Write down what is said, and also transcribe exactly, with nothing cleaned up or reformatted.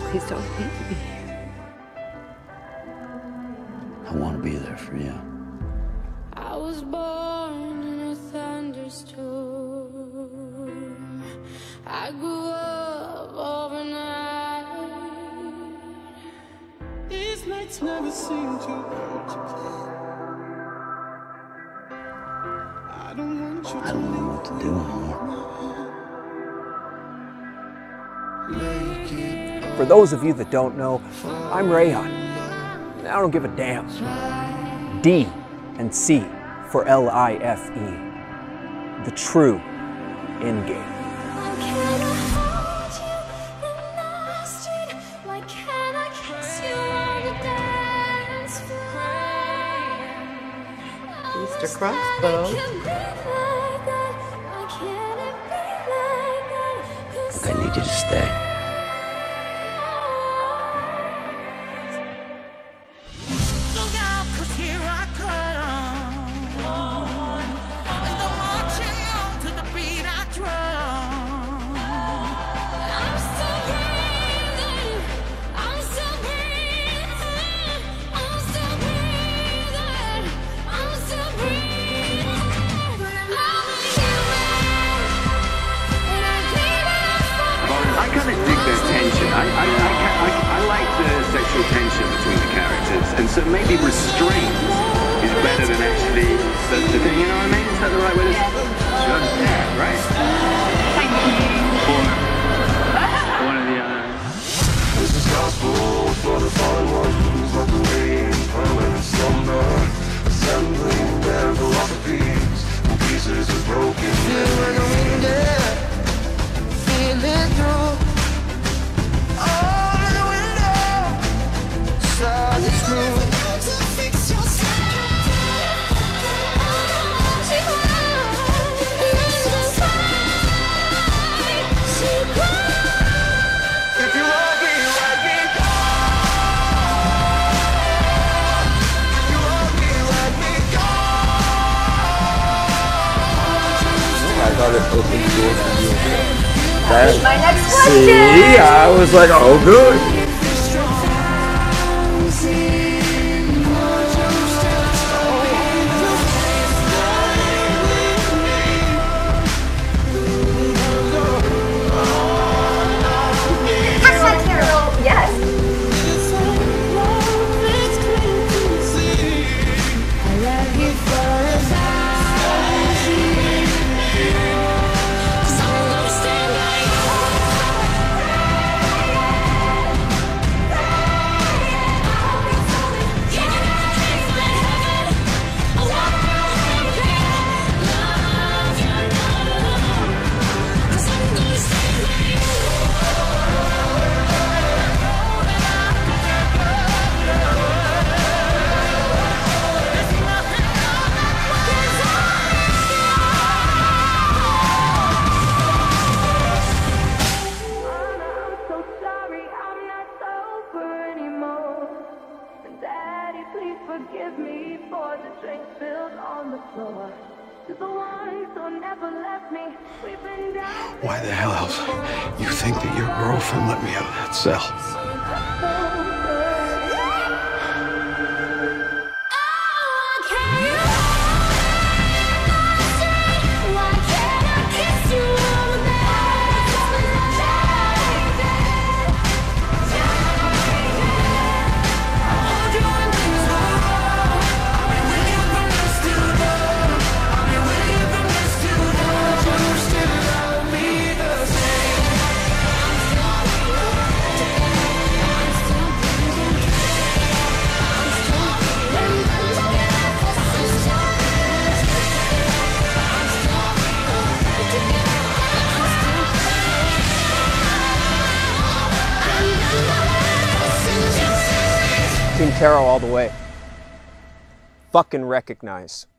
Please don't leave me. I want to be there for you. I was born in a thunderstorm. I grew up overnight. These nights never seem too good to play. I don't want you I don't know what to do anymore. For those of you that don't know, I'm Rayon. I don't give a damn. D and C for L I F E. The true endgame. Mister Crossbow. Look, I need you to stay. I, I, I, I, I like the sexual tension between the characters, and so maybe restraint is better than actually the, the thing, you know what I mean? Is that the right way to say it? Sure. Yeah, right? Thank you. Or one or the other. This is gospel for the fallen ones, like the rain, falling slumber, assembling their philosophies, in pieces of broken. Feel like a wind, feel it through. I thought it opened the door for you. That was my next question. See, I was like, oh, good. Hashtag Caryl, yes. Forgive me for the drink spilled on the floor. To the ones who never left me, we've been down. Why the hell else you think that your girlfriend let me out of that cell? Team Caryl all the way. Fucking recognize.